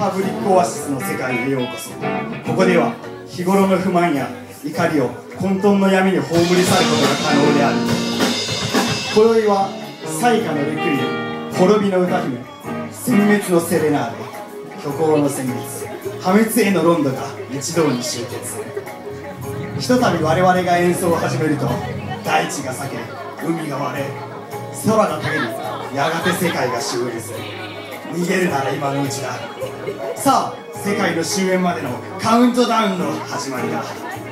パブリックオアシスの世界へようこそ。ここでは日頃の不満や怒りを混沌の闇に葬り去ることが可能である。今宵は彩花のレクイエム、滅びの歌姫、殲滅のセレナーデ、虚構の旋律、破滅へのロンドが一堂に集結。ひとたび我々が演奏を始めると、大地が裂け、海が割れ、空が陰り、やがて世界が終焉する。逃げるなら今のうちだ。さあ、世界の終焉までのカウントダウンの始まりだ。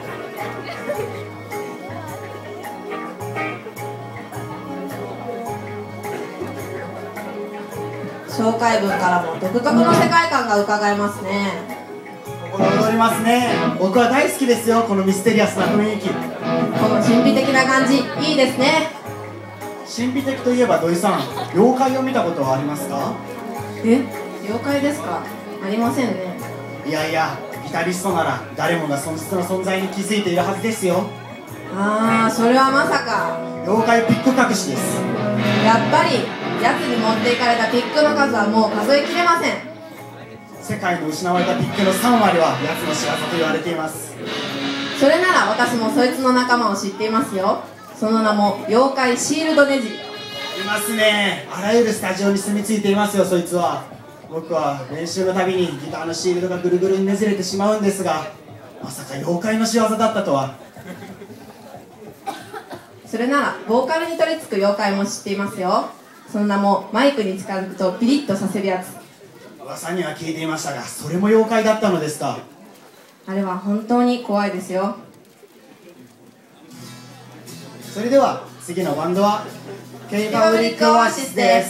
紹介文からも独特の世界観が伺えますね。 心躍りますね。僕は大好きですよ、このミステリアスな雰囲気。 この神秘的な感じ、いいですね。 神秘的といえば土井さん、妖怪を見たことはありますか？ 妖怪ですか？ありませんね。 いやいや、ギタリストなら誰もがその存在に気づいているはずですよ。 それはまさか。 妖怪ピック隠しです。 やっぱり奴に持っていかれたピックの数はもう数えきれません。 世界の失われたピックの3割は奴の仕業と言われています。 それなら私もそいつの仲間を知っていますよ。その名も妖怪シールドネジ。 いますね。あらゆるスタジオに住み着いていますよ、そいつは。僕は練習のたびにギターのシールドがぐるぐるにねじれてしまうんですが、まさか妖怪の仕業だったとは。 それならボーカルに取り付く妖怪も知っていますよ。その名もマイクに近づくとピリッとさせるやつ。 噂には聞いていましたが、それも妖怪だったのですか？ あれは本当に怖いですよ。 それでは次のバンドはKパブリックオアシスです。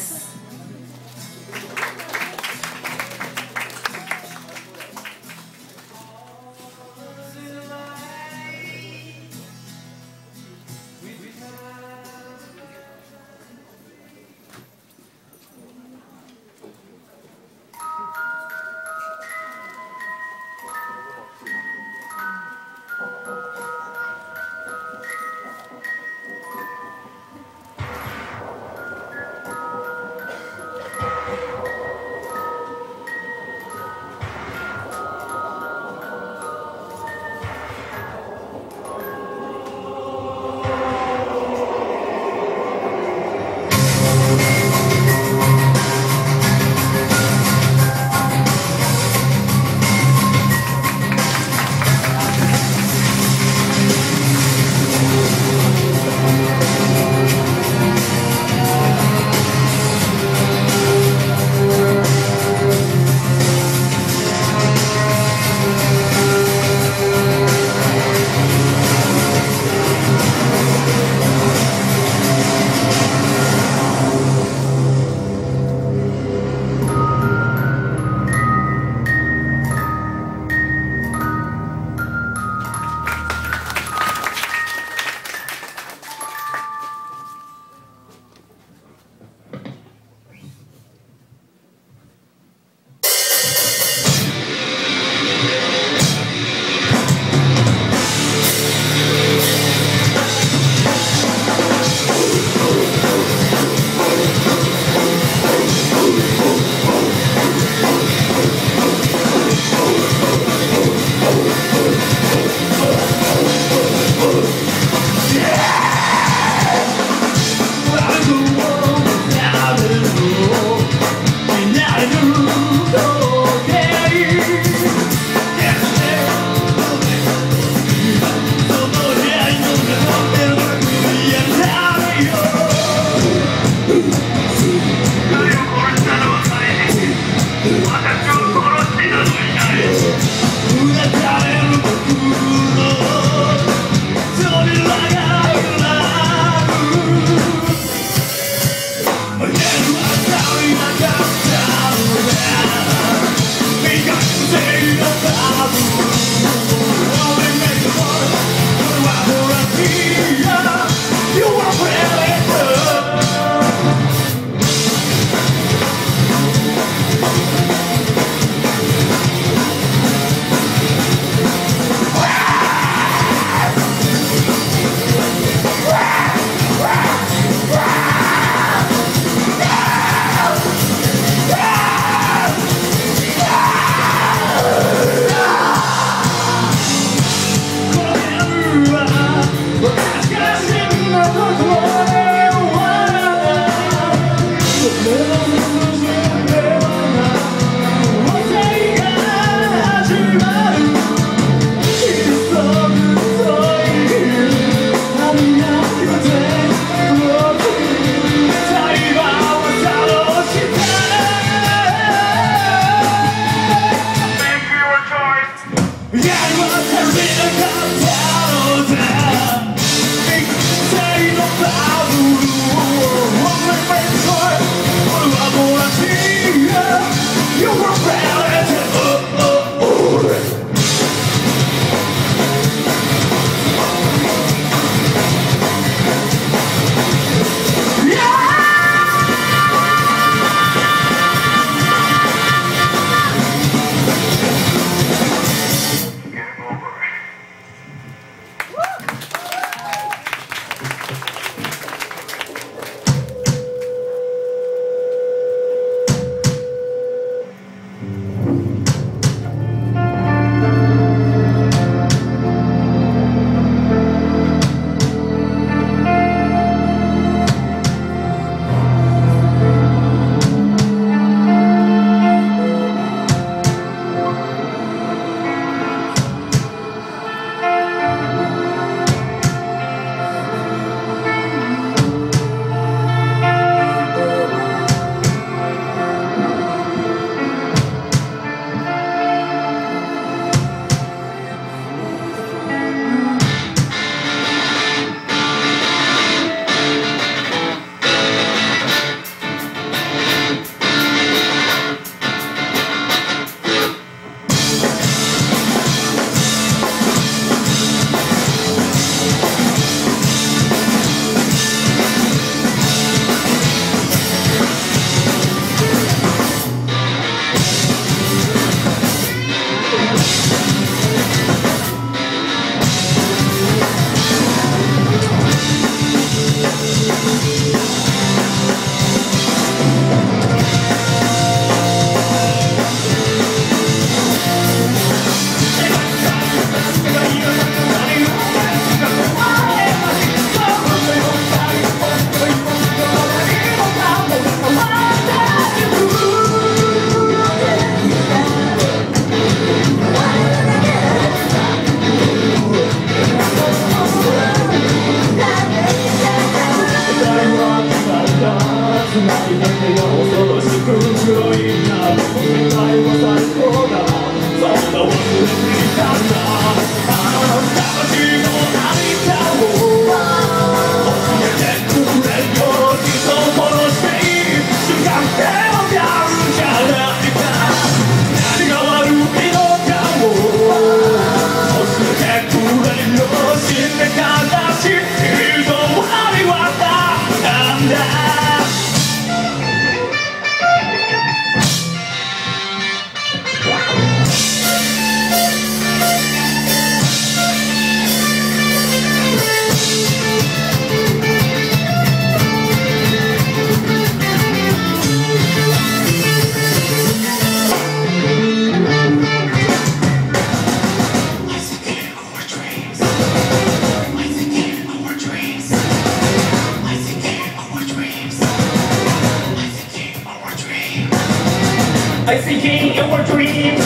I think in our dream.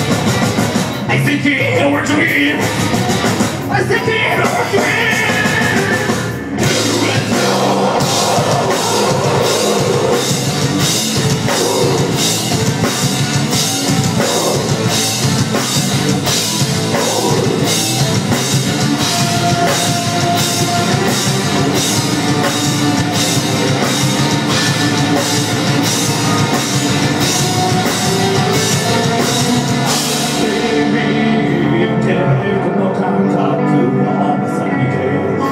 I think in our dream. I think in our dream.この感覚はまさに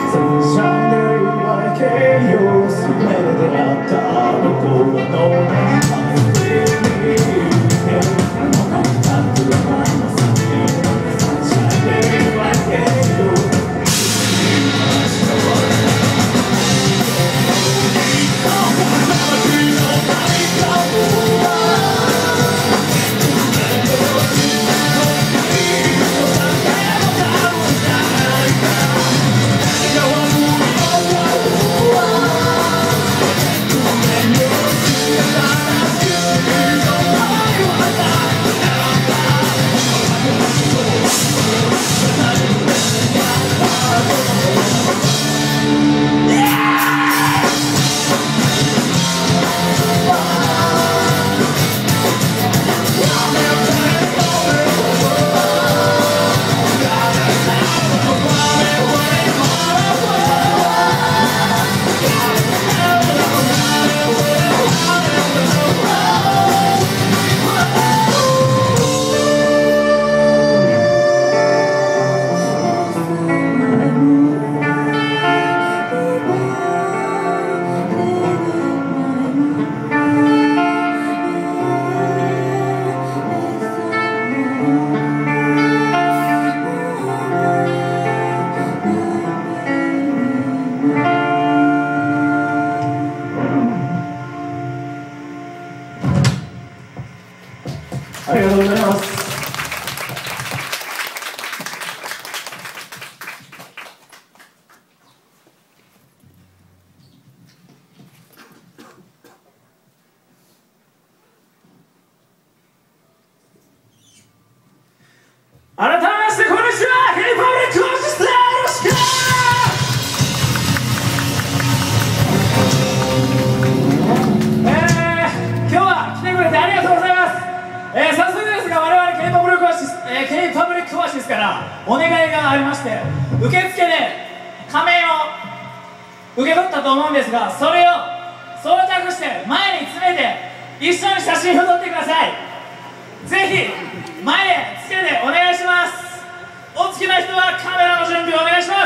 ですからお願いがありまして、受付で仮面を受け取ったと思うんですが、それを装着して前に詰めて一緒に写真を撮ってください。ぜひ前へつけてお願いします。お付きの人はカメラの準備をお願いします。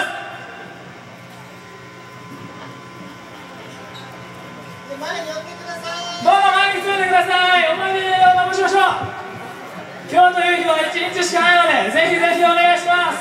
前に寄ってください。 どうぞ前に詰めてください。思い出を残しましょう。今日という日は1日しかないので、ぜひぜひお願いします。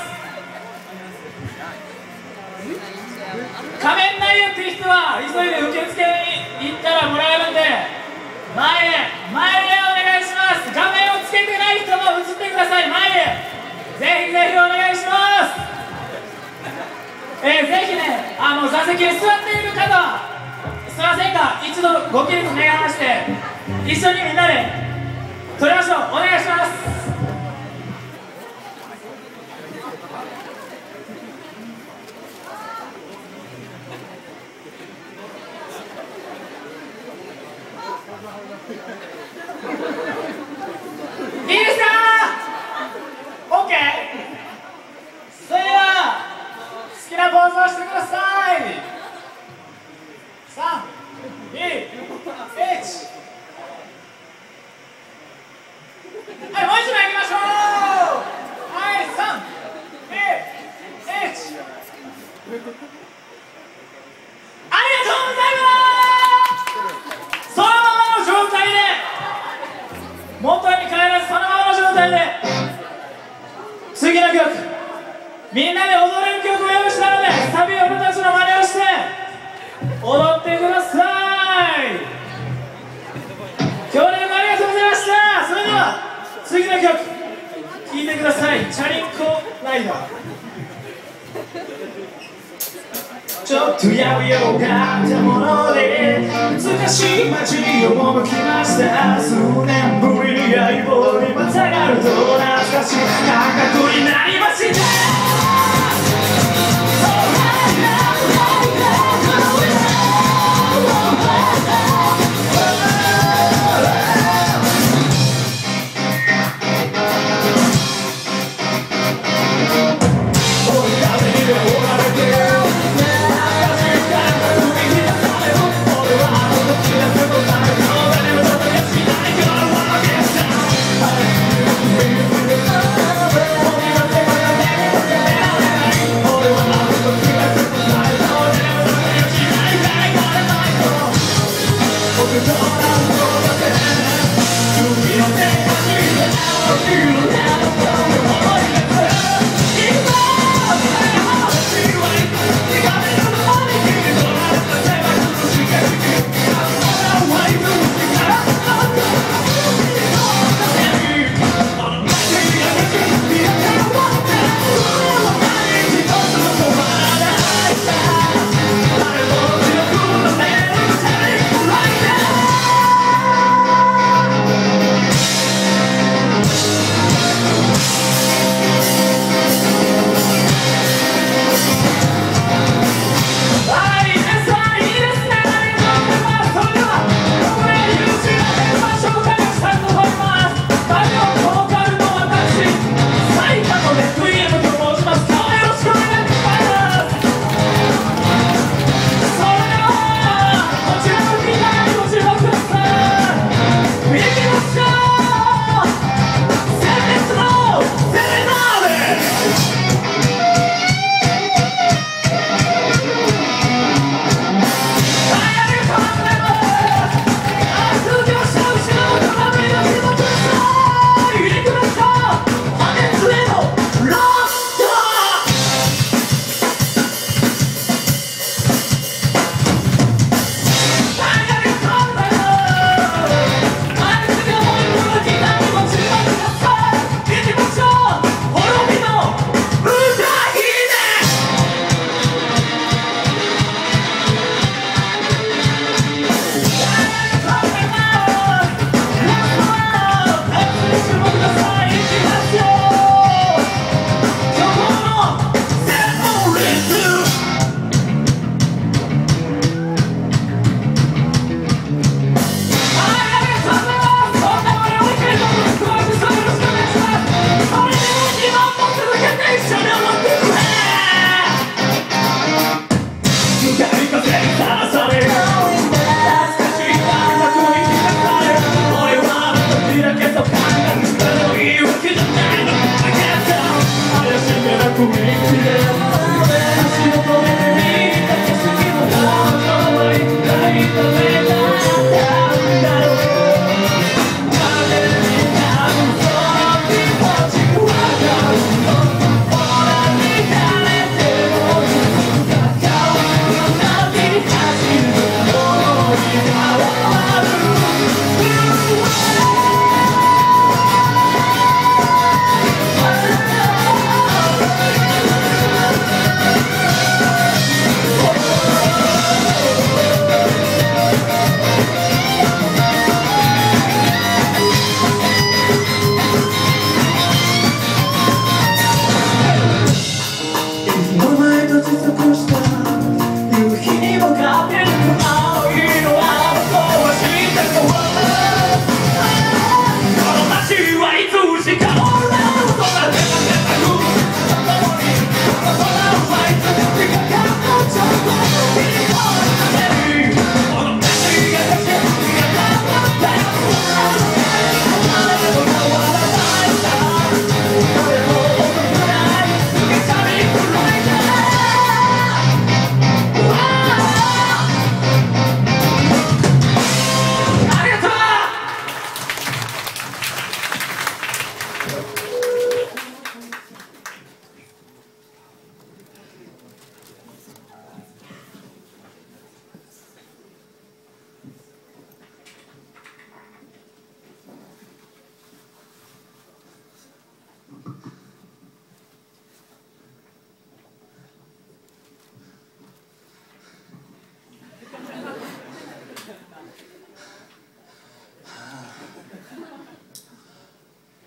仮面ライダーっていう人は急いで受付に行ったらもらえるんで、前へお願いします。画面をつけてない人も映ってください。前へぜひぜひお願いします。ぜひね、座席に座っている方はすいませんが、一度ご起立願いまして一緒にみんなで撮りましょう。お願いします。いいですか？ OK。 それでは好きなポーズをしてください。3、2、1。はい、もう一枚いきましょう。はい、3、2、1。ありがとうございます。そのままの状態で、元に帰らずそのままの状態で、次の曲、みんなで踊れる曲を用意したので、サビ俺たちの真似をして踊ってください。今日もありがとうございました。それでは次の曲聴いてください。チャリンコライダー。ちょっとやぶようがあったもので難しい街に赴きました。数年ぶりに相棒にまたがると懐かしい感覚になりました。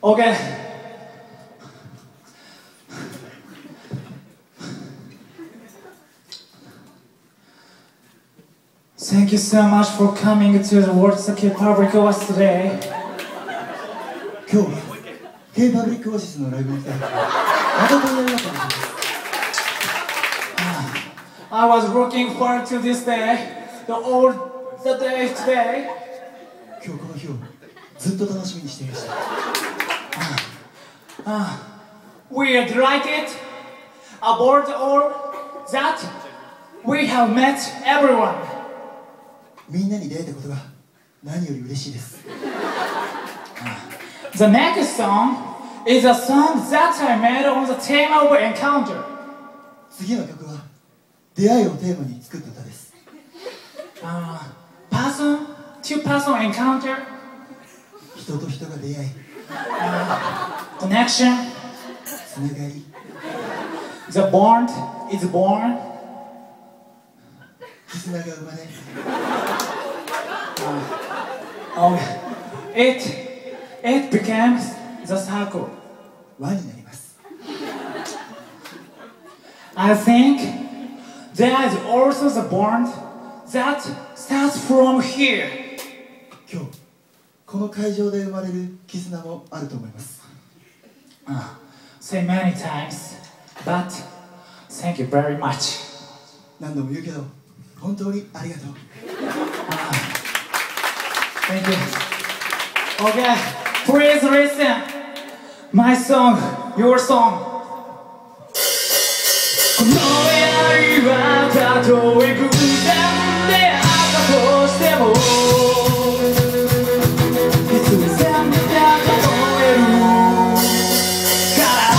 OK。Thank you so much for coming to the World K-Public Oasis today. 今日は K-Public Oasis のライブに来た誠にありがとうございます。 I was looking forward to this day, all the day today. 今日この日をずっと楽しみにしていました。 We are delighted about all that we have met everyone. みんなに出会えたことが何より嬉しいです。 The next song is a song that I made on the theme of encounter. 次の曲は出会いをテーマに作った歌です。 Person to person encounter. 人と人が出会い、 connection. つながり、 The bond is born. 絆が生まれ、 It becomes the circle. 輪になります。 I think there is also the bond that starts from here. 今日この会場で生まれる絆もあると思います。 Say many times, but thank you very much. 何度も言うけど本当にありがとう。 Thank you. Okay, please listen. My song, your song. この愛はたとえ偶然であったとしても必然だと思えるから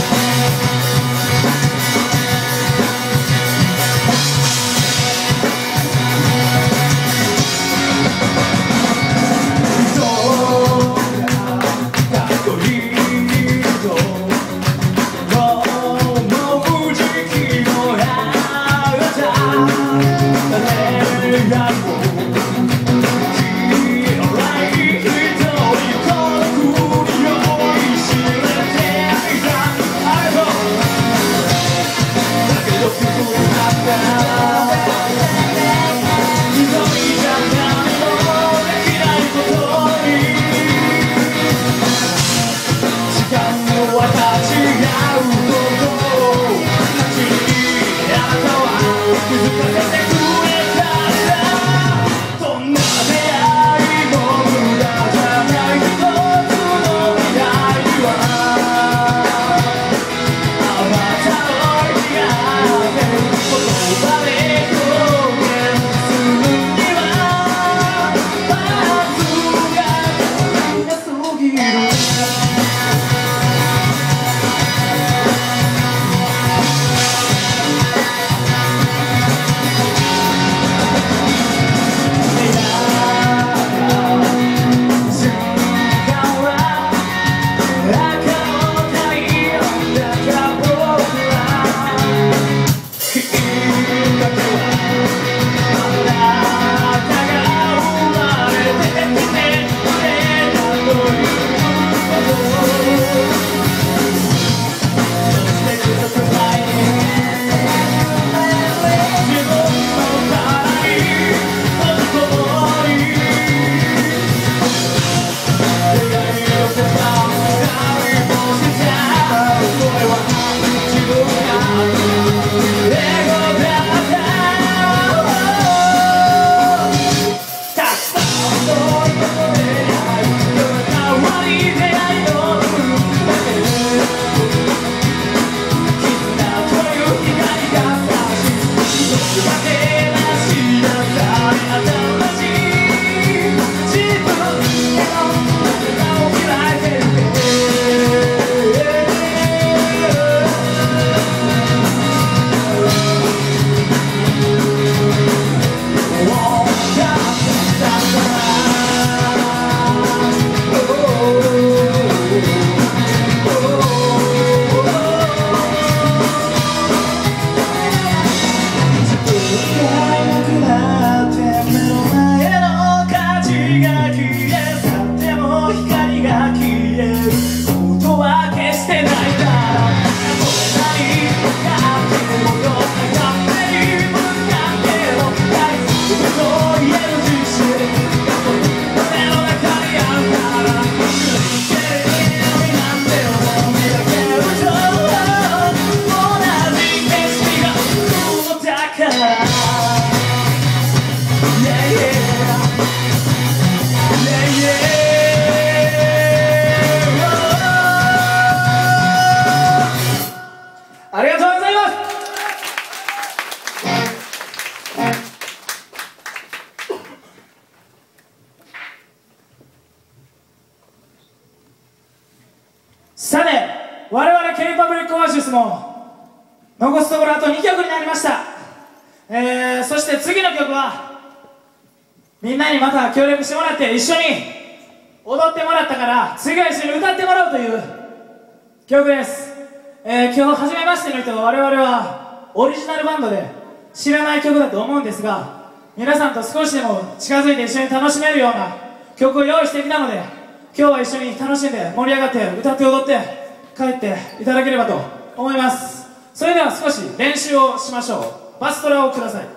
どうかかっこいいと思う時期のあなた残すところあと2曲になりました。そして次の曲はみんなにまた協力してもらって一緒に踊ってもらったから次は一緒に歌ってもらおうという曲です。今日初めましての人は我々はオリジナルバンドで知らない曲だと思うんですが、皆さんと少しでも近づいて一緒に楽しめるような曲を用意してきたので、今日は一緒に楽しんで盛り上がって歌って踊って帰っていただければと思います。それでは少し練習をしましょう。バストラをください。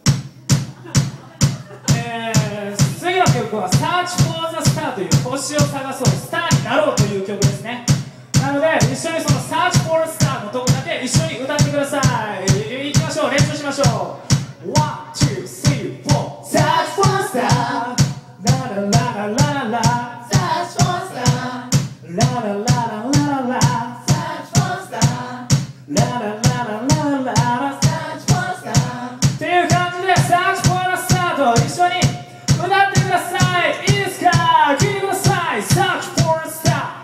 次の曲は Search for the Star という星を探そう、スターになろうという曲ですね。なので一緒にその Search for the Star のとこだけ一緒に歌ってください。いきましょう、練習しましょう。1、2、3、4 Search for the Star ララララララ Search for the Star ララララララ Search for the Star ララララララ Search for the Star っていう感じで Search for the Star と一緒に歌ってください。いいですか？聴いてください。 Search for the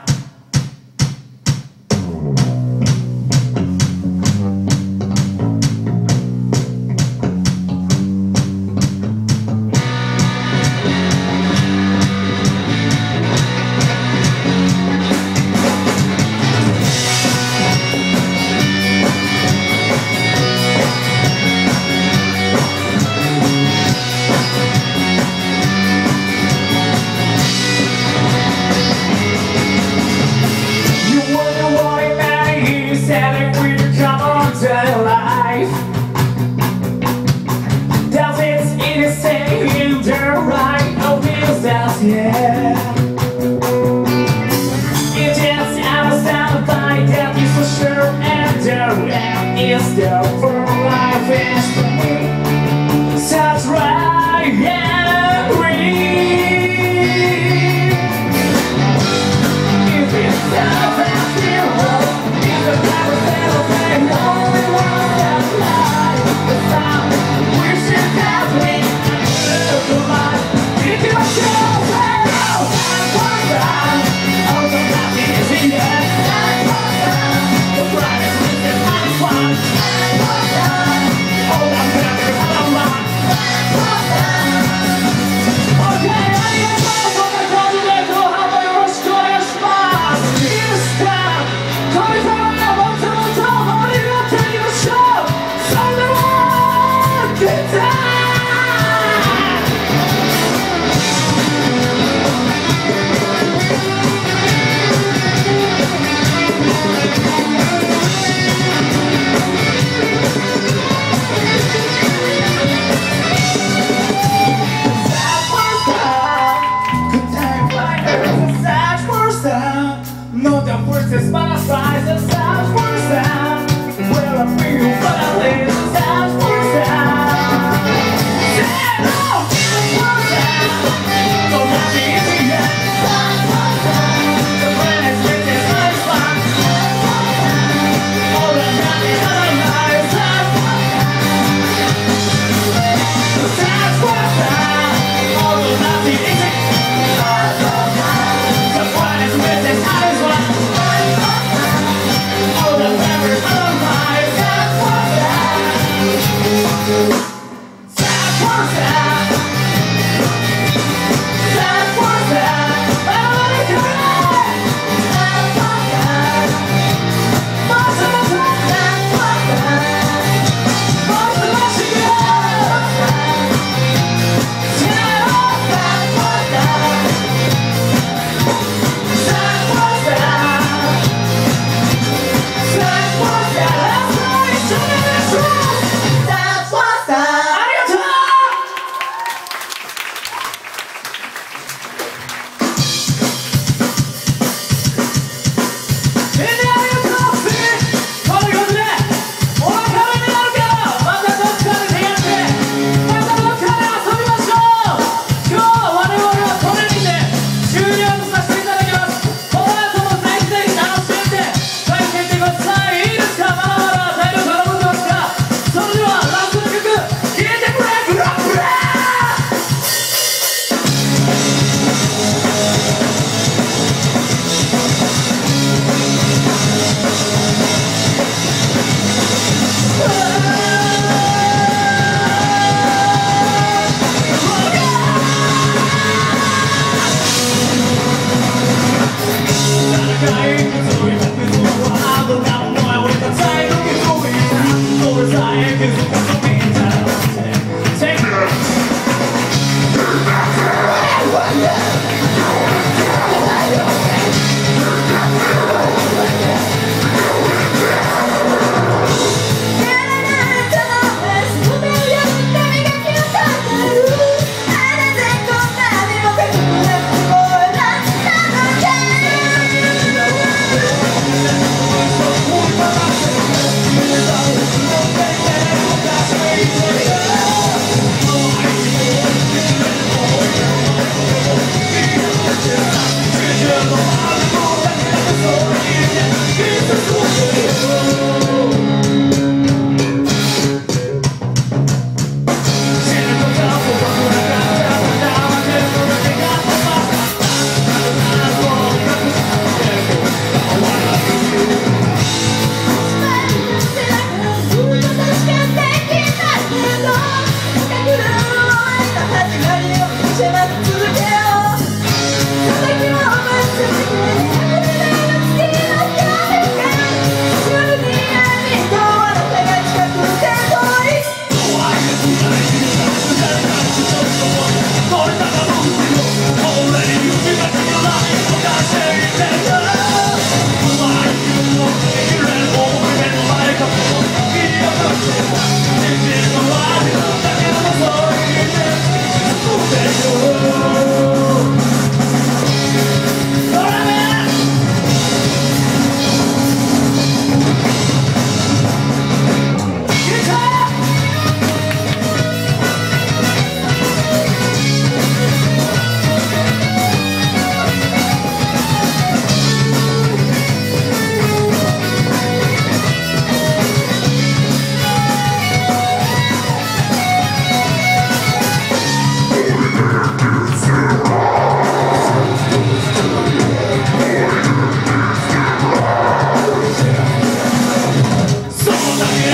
Star。Yeah. You just understand by that is for sure, and the rest is there for life is free. Such right and real. If it's love and hero, if the never settle, they only one that's life. The sound we should have been the life. If you're sure. Okay,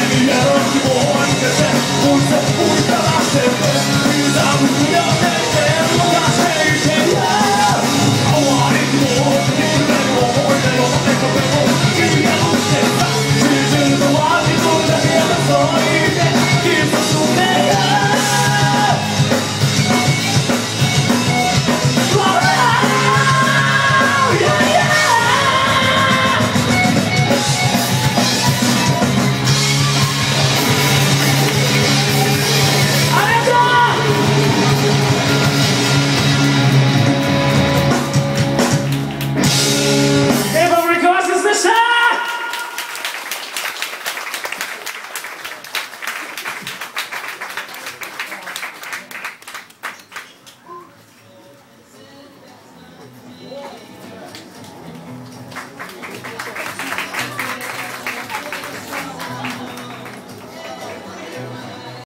闇や希望を見せて